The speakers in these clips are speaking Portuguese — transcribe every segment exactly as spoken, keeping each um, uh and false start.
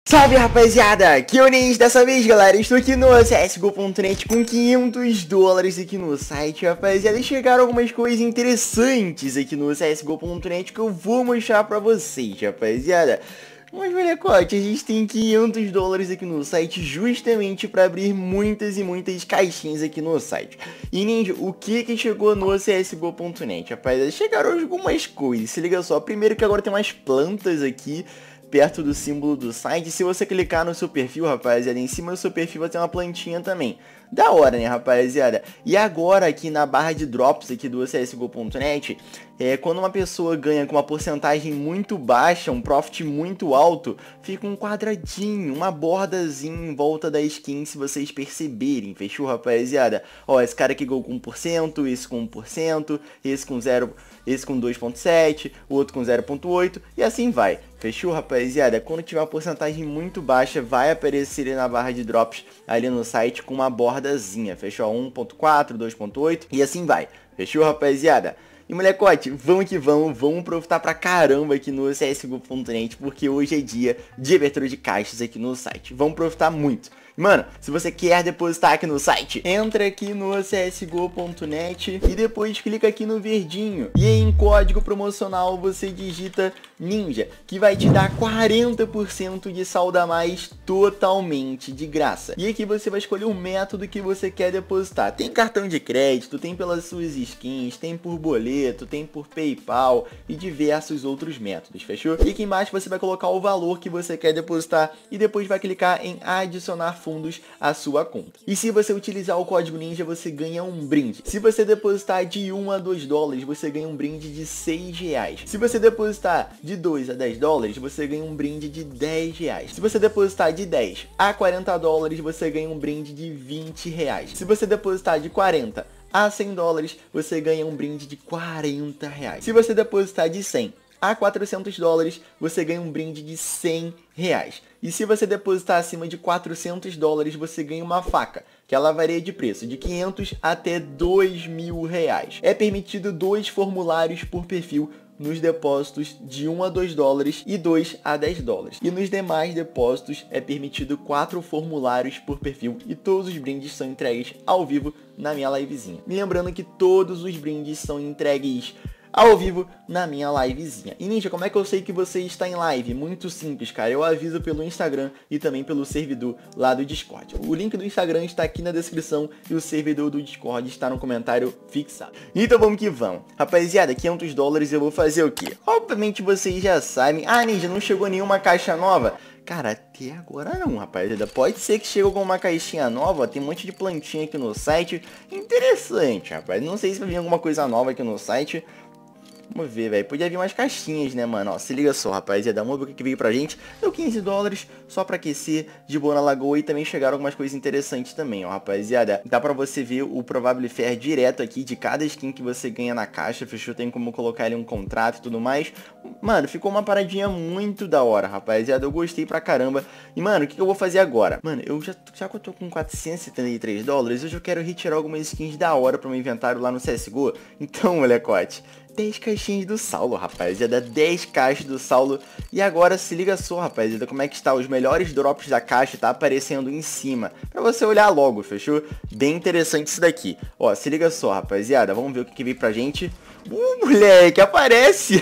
Salve rapaziada, aqui é o Ninja. Dessa vez galera, estou aqui no C S G O ponto net com quinhentos dólares aqui no site, rapaziada. E chegaram algumas coisas interessantes aqui no C S G O ponto net que eu vou mostrar pra vocês, rapaziada. Mas molecote, a gente tem quinhentos dólares aqui no site justamente para abrir muitas e muitas caixinhas aqui no site. E Ninja, o que que chegou no C S G O ponto net, rapaziada? Chegaram algumas coisas, se liga só. Primeiro que agora tem umas plantas aqui perto do símbolo do site. Se você clicar no seu perfil, rapaziada, em cima do seu perfil vai ter uma plantinha também. Da hora, né, rapaziada? E agora aqui na barra de drops aqui do C S G O ponto net, é, quando uma pessoa ganha com uma porcentagem muito baixa, um profit muito alto, fica um quadradinho, uma bordazinha em volta da skin, se vocês perceberem, fechou, rapaziada? Ó, esse cara aqui ganhou com um por cento, esse com um por cento, esse com zero, esse com dois ponto sete, o outro com zero ponto oito, e assim vai. Fechou, rapaziada? Quando tiver uma porcentagem muito baixa, vai aparecer na barra de drops ali no site com uma bordazinha. Fechou? um ponto quatro, dois ponto oito e assim vai. Fechou, rapaziada? E molecote, vamos que vamos, vamos aproveitar pra caramba aqui no C S G O ponto net, porque hoje é dia de abertura de caixas aqui no site. Vamos aproveitar muito. Mano, se você quer depositar aqui no site, entra aqui no C S G O ponto net e depois clica aqui no verdinho. E em código promocional você digita Ninja, que vai te dar quarenta por cento de saldo a mais totalmente de graça. E aqui você vai escolher o método que você quer depositar. Tem cartão de crédito, tem pelas suas skins, tem por boleto, tem por PayPal e diversos outros métodos, fechou? E aqui embaixo você vai colocar o valor que você quer depositar e depois vai clicar em adicionar fundos à sua conta. E se você utilizar o código Ninja, você ganha um brinde. Se você depositar de um a dois dólares, você ganha um brinde de seis reais. Se você depositar de dois a dez dólares, você ganha um brinde de dez reais. Se você depositar de dez a quarenta dólares, você ganha um brinde de vinte reais. Se você depositar de quarenta a cem dólares, você ganha um brinde de quarenta reais. Se você depositar de cem a quatrocentos dólares, você ganha um brinde de cem reais. E se você depositar acima de quatrocentos dólares, você ganha uma faca, que ela varia de preço de quinhentos até dois mil reais. É permitido dois formulários por perfil nos depósitos de um a dois dólares e dois a dez dólares. E nos demais depósitos é permitido quatro formulários por perfil e todos os brindes são entregues ao vivo na minha livezinha. Me lembrando que todos os brindes são entregues ao vivo na minha livezinha. E Ninja, como é que eu sei que você está em live? Muito simples, cara. Eu aviso pelo Instagram e também pelo servidor lá do Discord. O link do Instagram está aqui na descrição e o servidor do Discord está no comentário fixado. Então vamos que vamos. Rapaziada, quinhentos dólares eu vou fazer o quê? Obviamente vocês já sabem. Ah, Ninja, não chegou nenhuma caixa nova? Cara, até agora não, rapaziada. Pode ser que chegue alguma caixinha nova. Tem um monte de plantinha aqui no site. Interessante, rapaz. Não sei se vai vir alguma coisa nova aqui no site. Vamos ver, velho. Podia vir umas caixinhas, né, mano? Ó, se liga só, rapaziada. Vamos ver o que veio pra gente. Deu quinze dólares só pra aquecer de boa na lagoa. E também chegaram algumas coisas interessantes também, ó, rapaziada. Dá pra você ver o Probable Fair direto aqui de cada skin que você ganha na caixa. Fechou? Tem como colocar ali um contrato e tudo mais. Mano, ficou uma paradinha muito da hora, rapaziada. Eu gostei pra caramba. E, mano, o que, que eu vou fazer agora? Mano, eu já, já que eu tô com quatrocentos e setenta e três dólares, eu já quero retirar algumas skins da hora pro meu inventário lá no C S G O. Então, molecote, dez caixinhas do Saulo, rapaziada, dez caixas do Saulo. E agora se liga só, rapaziada, como é que está. Os melhores drops da caixa tá aparecendo em cima, pra você olhar logo, fechou? Bem interessante isso daqui. Ó, se liga só, rapaziada, vamos ver o que, que veio pra gente. Uh, moleque, aparece!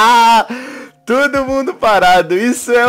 Todo mundo parado, isso é...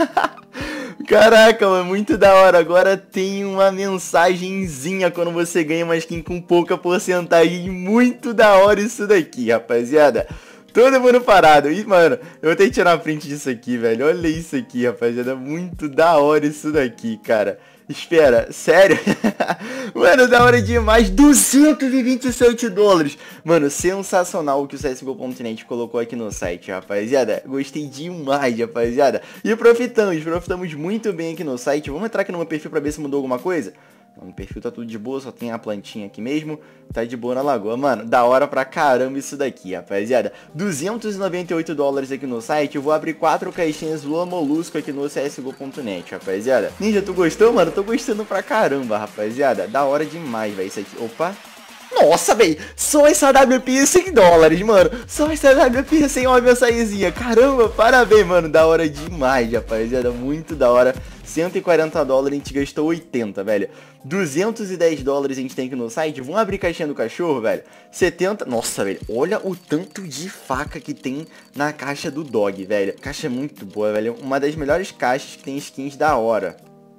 Caraca, mano, muito da hora. Agora tem uma mensagenzinha quando você ganha uma skin com pouca porcentagem. Muito da hora isso daqui, rapaziada. Todo mundo parado. E, mano, eu vou ter que tirar uma print disso aqui, velho. Olha isso aqui, rapaziada. Muito da hora isso daqui, cara. Espera, sério? Mano, da hora demais. Duzentos e vinte e sete dólares. Mano, sensacional o que o C S G O ponto net colocou aqui no site, rapaziada. Gostei demais, rapaziada. E profitamos, profitamos muito bem aqui no site. Vamos entrar aqui no meu perfil pra ver se mudou alguma coisa. No perfil tá tudo de boa, só tem a plantinha aqui mesmo. Tá de boa na lagoa. Mano, da hora pra caramba isso daqui, rapaziada. duzentos e noventa e oito dólares aqui no site. Eu vou abrir quatro caixinhas Lua Molusco aqui no C S G O ponto net, rapaziada. Ninja, tu gostou, mano? Tô gostando pra caramba, rapaziada. Da hora demais, velho, isso aqui. Opa. Nossa, velho, só essa W P é cem dólares, mano. Só essa W P é sem uma mensagenzinha. Caramba, parabéns, mano. Da hora demais, rapaziada. Muito da hora. cento e quarenta dólares, a gente gastou oitenta, velho. duzentos e dez dólares a gente tem aqui no site. Vamos abrir caixinha do cachorro, velho. setenta... Nossa, velho. Olha o tanto de faca que tem na caixa do dog, velho. A caixa é muito boa, velho. Uma das melhores caixas que tem skins da hora.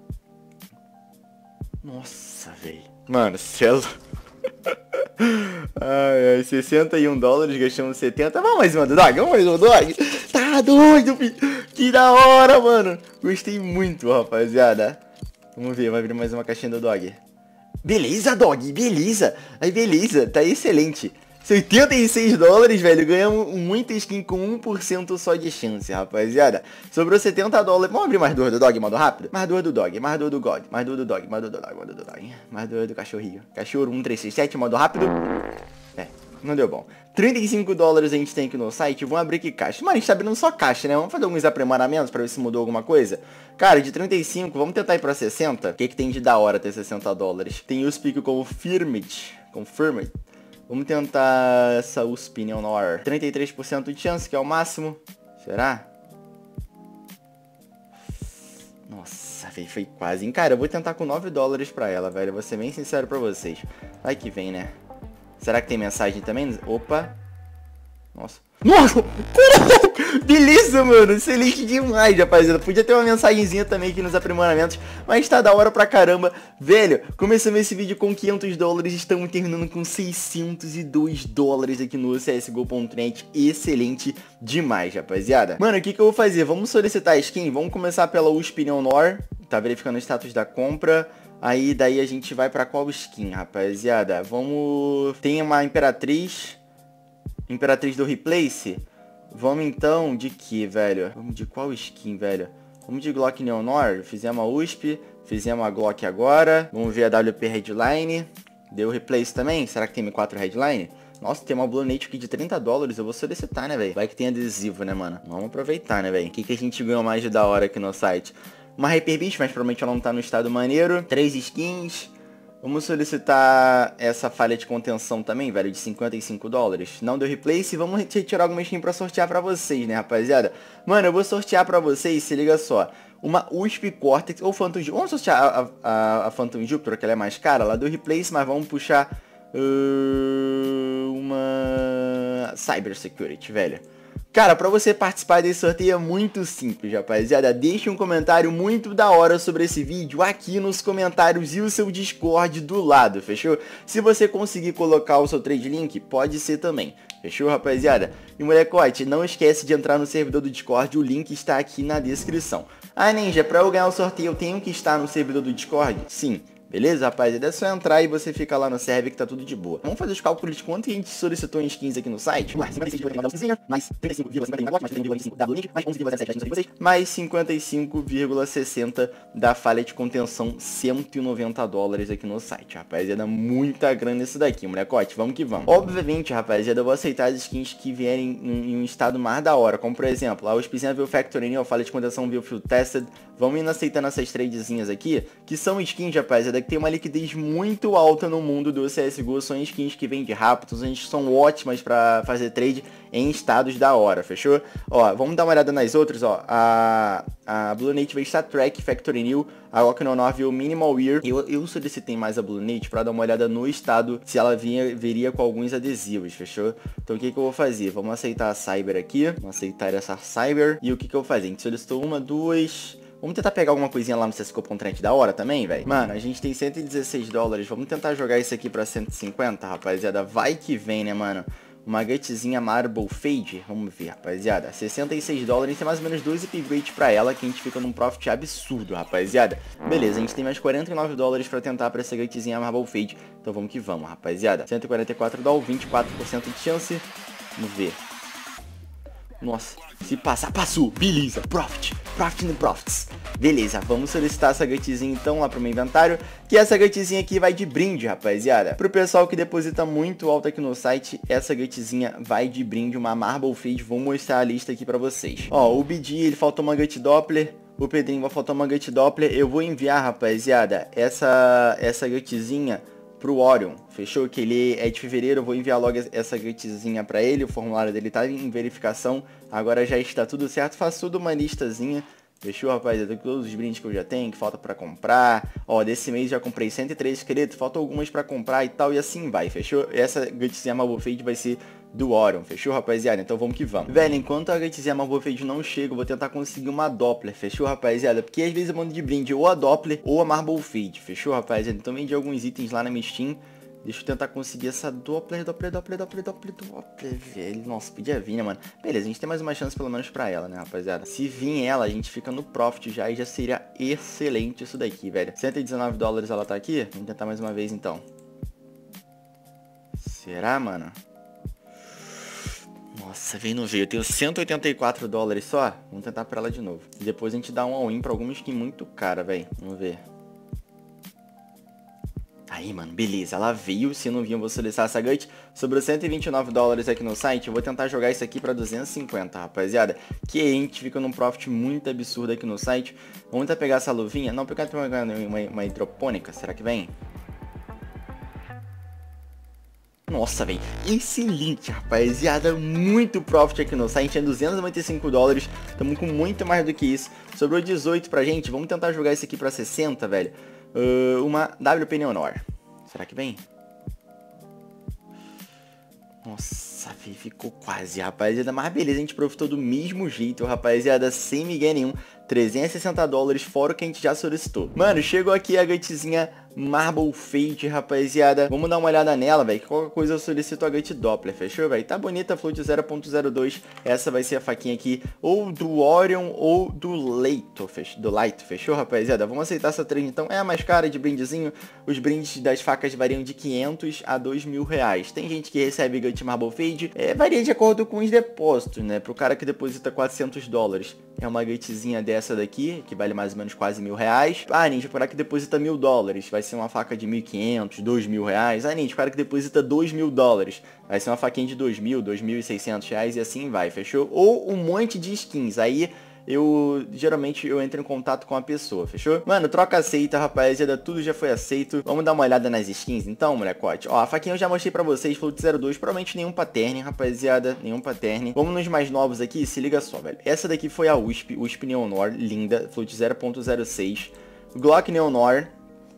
Nossa, velho. Mano, céu. Ai, ai, sessenta e um dólares, gastamos setenta. Vamos mais uma do dog, vamos mais uma do dog. Tá doido, filho. Que da hora, mano. Gostei muito, rapaziada. Vamos ver, vai abrir mais uma caixinha do dog. Beleza, dog, beleza. Aí, beleza, tá excelente. setenta e seis dólares, velho. Ganhamos muita skin com um por cento só de chance, rapaziada. Sobrou setenta dólares. Vamos abrir mais duas do dog, modo rápido? Mais duas do dog, mais duas do god, mais duas do dog, mais duas do dog, mais duas do dog. Mais duas do cachorrinho. Cachorro um três seis sete, modo rápido. É, não deu bom. trinta e cinco dólares a gente tem aqui no site. Vamos abrir aqui caixa. Mano, a gente tá abrindo só caixa, né? Vamos fazer alguns aprimoramentos pra ver se mudou alguma coisa. Cara, de trinta e cinco, vamos tentar ir pra sessenta. O que que tem de da hora ter sessenta dólares? Tem o Speak Confirmed. Confirmed. Vamos tentar essa U S P Neonor. trinta e três por cento de chance, que é o máximo. Será? Nossa, velho, foi quase, hein? Cara, eu vou tentar com nove dólares pra ela, velho. Vou ser bem sincero pra vocês. Vai que vem, né? Será que tem mensagem também? Opa. Nossa. Nossa! Beleza, mano. Excelente demais, rapaziada. Podia ter uma mensagenzinha também aqui nos aprimoramentos. Mas tá da hora pra caramba. Velho, começamos esse vídeo com quinhentos dólares. Estamos terminando com seiscentos e dois dólares aqui no C S G O ponto net. Excelente demais, rapaziada. Mano, o que que eu vou fazer? Vamos solicitar a skin. Vamos começar pela U S P Neonor. Tá verificando o status da compra. Aí, daí a gente vai pra qual skin, rapaziada? Vamos... Tem uma Imperatriz... Imperatriz do Replace. Vamos então de que, velho? Vamos de qual skin, velho? Vamos de Glock Neonor. Fizemos a U S P. Fizemos a Glock agora. Vamos ver a W P Headline. Deu Replace também? Será que tem M quatro Headline? Nossa, tem uma Blue Native aqui de trinta dólares. Eu vou solicitar, né, velho? Vai que tem adesivo, né, mano? Vamos aproveitar, né, velho? O que, que a gente ganhou mais de da hora aqui no site? Uma Hyper Beast, mas provavelmente ela não tá no estado maneiro. Três skins. Vamos solicitar essa falha de contenção também, velho, de cinquenta e cinco dólares. Não deu replace, vamos retirar alguma skin pra sortear pra vocês, né, rapaziada? Mano, eu vou sortear pra vocês, se liga só. Uma U S P Cortex ou Phantom Jupiter. Vamos sortear a, a, a Phantom Jupiter, que ela é mais cara. Ela deu replace, mas vamos puxar uh, uma Cyber Security, velho. Cara, pra você participar desse sorteio é muito simples, rapaziada. Deixe um comentário muito da hora sobre esse vídeo aqui nos comentários e o seu Discord do lado, fechou? Se você conseguir colocar o seu trade link, pode ser também. Fechou, rapaziada? E molecote, não esquece de entrar no servidor do Discord, o link está aqui na descrição. Ah, Ninja, pra eu ganhar o sorteio eu tenho que estar no servidor do Discord? Sim. Beleza, rapaziada? É só entrar e você fica lá no server que tá tudo de boa. Vamos fazer os cálculos de quanto a gente solicitou em skins aqui no site. Mais cinquenta e seis vírgula cinquenta e cinco mais trinta e cinco vírgula cinquenta mais trinta e cinco da Blue Native, mais onze vírgula zero sete da vocês, mais cinquenta e cinco vírgula sessenta da falha de contenção, cento e noventa dólares aqui no site, rapaziada. Muita grana isso daqui, molecote. Vamos que vamos. Obviamente, rapaziada, eu vou aceitar as skins que vierem em, em um estado mais da hora. Como, por exemplo, a U S P View Factory New, a falha de contenção View Field Tested. Vamos indo aceitando essas tradezinhas aqui, que são skins, rapaziada, que tem uma liquidez muito alta no mundo do C S G O. São skins que vêm de rápido, são skins que são ótimas pra fazer trade em estados da hora, fechou? Ó, vamos dar uma olhada nas outras, ó. A, a Blue Native Star Trek Factory New, a Glock Neonor Minimal Wear. Eu, eu solicitei mais a Blue Native pra dar uma olhada no estado, se ela vinha, viria com alguns adesivos, fechou? Então o que que eu vou fazer? Vamos aceitar a Cyber aqui, vamos aceitar essa Cyber. E o que que eu vou fazer? A gente solicitou uma, duas... Vamos tentar pegar alguma coisinha lá no C S G O ponto net da hora também, velho. Mano, a gente tem cento e dezesseis dólares. Vamos tentar jogar isso aqui pra cento e cinquenta, rapaziada. Vai que vem, né, mano? Uma gutzinha Marble Fade. Vamos ver, rapaziada. sessenta e seis dólares. Tem mais ou menos dois upgrades pra ela, que a gente fica num profit absurdo, rapaziada. Beleza, a gente tem mais quarenta e nove dólares pra tentar pra essa gutzinha Marble Fade. Então vamos que vamos, rapaziada. cento e quarenta e quatro dólares, vinte e quatro por cento de chance. Vamos ver. Nossa, se passar, passou. Beleza, profit, profit no profits. Beleza, vamos solicitar essa gutzinha então lá pro meu inventário, que essa gutzinha aqui vai de brinde, rapaziada. Pro pessoal que deposita muito alto aqui no site, essa gutzinha vai de brinde, uma Marble Fade. Vou mostrar a lista aqui pra vocês. Ó, o B D, ele faltou uma gut Doppler. O Pedrinho vai faltar uma gut Doppler. Eu vou enviar, rapaziada, essa, essa gutzinha pro Orion, fechou? Que ele é de fevereiro, eu vou enviar logo essa gutzinha pra ele, o formulário dele tá em verificação, agora já está tudo certo, faço tudo uma listazinha. Fechou, rapaziada? Todos os brindes que eu já tenho, que falta pra comprar. Ó, desse mês já comprei cento e três esqueletos, faltam algumas pra comprar e tal, e assim vai, fechou? Essa gutzinha Marble Fade vai ser do Orion, fechou, rapaziada? Então vamos que vamos. Velho, enquanto a gutzinha Marble Fade não chega, eu vou tentar conseguir uma Doppler, fechou, rapaziada? Porque às vezes eu mando de brinde ou a Doppler ou a Marble Fade, fechou, rapaziada? Então vendi alguns itens lá na minha Steam. Deixa eu tentar conseguir essa Doppler, Doppler, Doppler, Doppler, Doppler, Doppler, velho. Nossa, podia vir, né, mano? Beleza, a gente tem mais uma chance pelo menos pra ela, né, rapaziada? Se vir ela, a gente fica no profit já e já seria excelente isso daqui, velho. cento e dezenove dólares ela tá aqui. Vamos tentar mais uma vez, então. Será, mano? Nossa, veio não veio. Eu tenho cento e oitenta e quatro dólares só. Vamos tentar pra ela de novo. E depois a gente dá um all-in pra alguma skin muito cara, velho. Vamos ver. Aí, mano, beleza, ela veio, se não vir eu vou solicitar essa gut. Sobrou cento e vinte e nove dólares aqui no site, eu vou tentar jogar isso aqui pra duzentos e cinquenta, rapaziada. Que a gente fica num profit muito absurdo aqui no site. Vamos tentar pegar essa luvinha, não, pegar uma, uma, uma hidropônica, será que vem? Nossa, velho, excelente, rapaziada, muito profit aqui no site, é duzentos e noventa e cinco dólares, estamos com muito mais do que isso. Sobrou dezoito pra gente, vamos tentar jogar isso aqui pra sessenta, velho. Uh, uma W P Neonor. Será que vem? Nossa, ficou quase, rapaziada. Mas beleza, a gente profitou do mesmo jeito, rapaziada, sem migué nenhum. trezentos e sessenta dólares, fora o que a gente já solicitou. Mano, chegou aqui a gutzinha Marble Fade, rapaziada. Vamos dar uma olhada nela, velho. Qualquer coisa eu solicito a gut Doppler, fechou, velho? Tá bonita, float zero ponto zero dois. Essa vai ser a faquinha aqui, ou do Orion, ou do Leito, fech... do Light, fechou, rapaziada? Vamos aceitar essa trade, então. É a mais cara de brindezinho. Os brindes das facas variam de quinhentos a dois mil reais. Tem gente que recebe gut Marble Fade. É, varia de acordo com os depósitos, né? Pro cara que deposita quatrocentos dólares. É uma gutzinha dessa daqui, que vale mais ou menos quase mil reais. Ah, ninja, pro cara que deposita mil dólares, vai ser uma faca de mil e quinhentos, dois mil reais. Ah, ninja, pro cara que deposita dois mil dólares, vai ser uma faquinha de dois mil, dois mil e seiscentos reais e assim vai, fechou? Ou um monte de skins, aí eu, geralmente, eu entro em contato com a pessoa, fechou? Mano, troca aceita, rapaziada, tudo já foi aceito. Vamos dar uma olhada nas skins, então, molecote. Ó, a faquinha eu já mostrei pra vocês, float zero dois, provavelmente nenhum pattern, rapaziada, nenhum pattern. Vamos nos mais novos aqui, se liga só, velho. Essa daqui foi a U S P, U S P Neonor, linda, float zero ponto zero seis. Glock Neonor,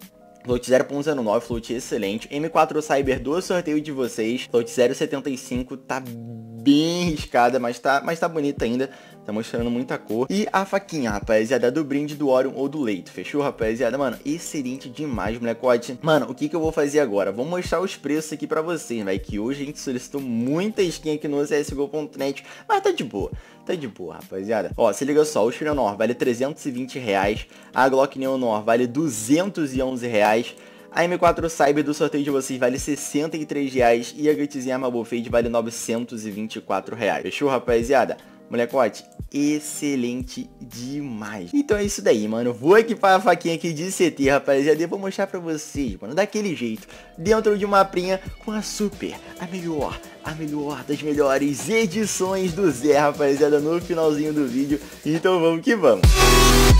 float zero ponto zero nove, float excelente. M quatro Cyber do sorteio de vocês, float zero ponto setenta e cinco, tá bem riscada, mas tá, mas tá bonita ainda. Tá mostrando muita cor. E a faquinha, rapaziada, do brinde do Orion ou do Leito. Fechou, rapaziada? Mano, excelente demais, molecote. Mano, o que que eu vou fazer agora? Vou mostrar os preços aqui pra vocês, velho. Que hoje a gente solicitou muita skin aqui no C S G O ponto net. Mas tá de boa. Tá de boa, rapaziada. Ó, se liga só. O Neonor vale trezentos e vinte reais. A Glock Neonor vale duzentos e onze reais. A M quatro Cyber do sorteio de vocês vale sessenta e três reais. E a gutzinha Marble Fade vale novecentos e vinte e quatro reais. Fechou, rapaziada? Molecote, excelente demais. Então é isso daí, mano. Vou equipar a faquinha aqui de C T, rapaziada. E eu vou mostrar pra vocês, mano, daquele jeito, dentro de uma prinha com a super, a melhor, a melhor das melhores edições do Zé, rapaziada, no finalzinho do vídeo. Então vamos que vamos.